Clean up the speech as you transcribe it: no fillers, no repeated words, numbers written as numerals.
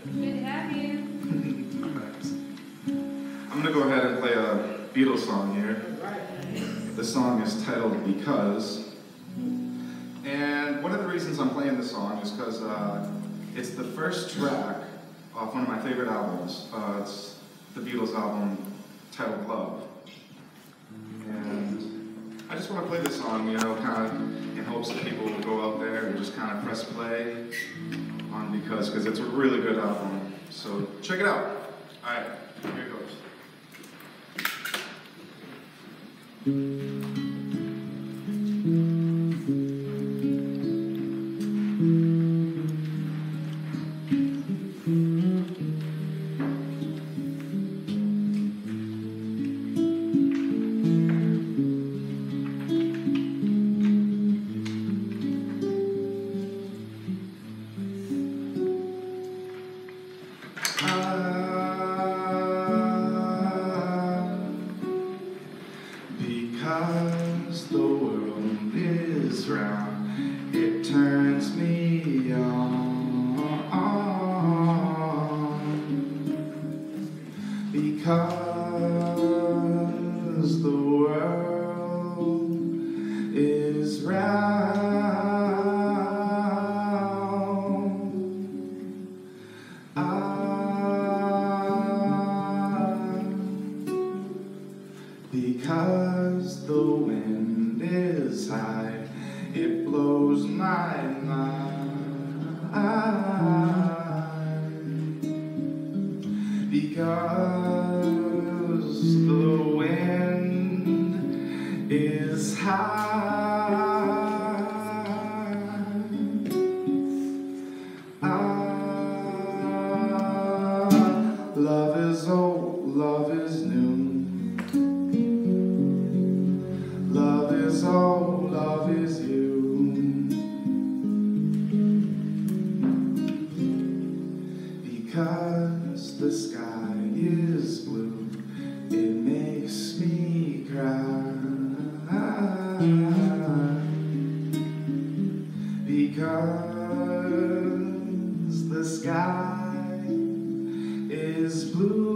Good to have you. Thanks. I'm going to go ahead and play a Beatles song here. The song is titled Because. And one of the reasons I'm playing this song is because it's the first track off one of my favorite albums. It's the Beatles album titled Love. And I just want to play this song, you know, kind of in hopes that people will go out there and just kind of press play on because it's a really good album. So check it out. All right, here it goes. Because the world is round, it turns me on. Because the world is round. Because the wind is high, it blows my mind. Because the wind is high, love is old, love is new. Love is all, love is you. Because the sky is blue, it makes me cry. Because the sky is blue.